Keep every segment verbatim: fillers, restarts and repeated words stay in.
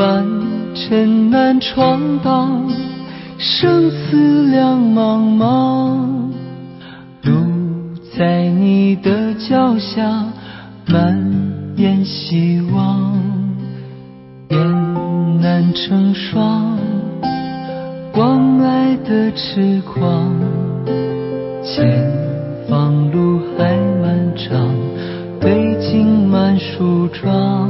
凡尘难闯荡，生死两茫茫。路在你的脚下，蔓延希望。眼难成双，关爱的痴狂。前方路还漫长，堆积满树桩。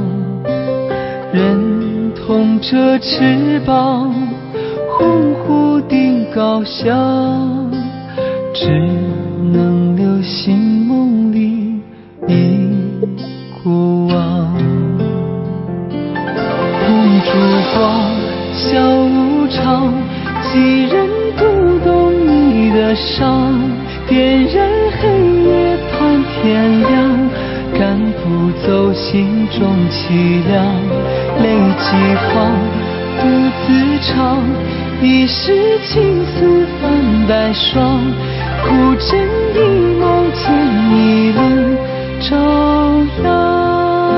人同着翅膀，呼呼地高翔，只能留心梦里一过往。红烛光，小无常，几人读懂你的伤，点燃黑夜盼天亮，赶不走心中凄凉。泪几行，独自唱，一世情丝泛白霜。苦枕一梦见一轮朝阳。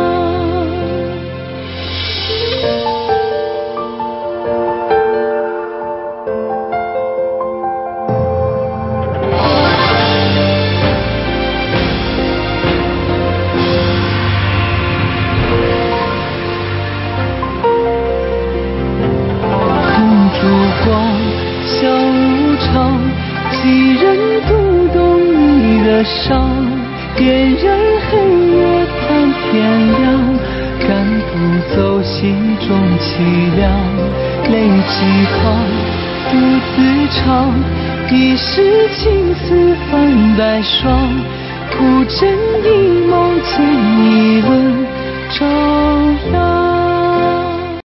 几人读懂你的伤，点燃黑夜盼天亮，赶不走心中凄凉。泪几行，独自唱，一世情丝泛白霜。苦枕一梦见